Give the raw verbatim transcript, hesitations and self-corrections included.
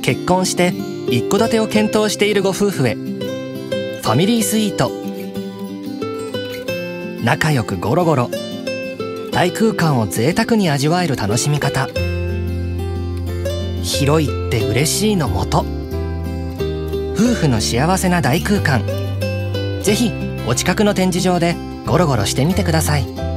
結婚して一戸建てを検討しているご夫婦へ。ファミリースイート。仲良くゴロゴロ、大空間を贅沢に味わえる楽しみ方。広いって嬉しいのもと。夫婦の幸せな大空間。ぜひお近くの展示場でゴロゴロしてみてください。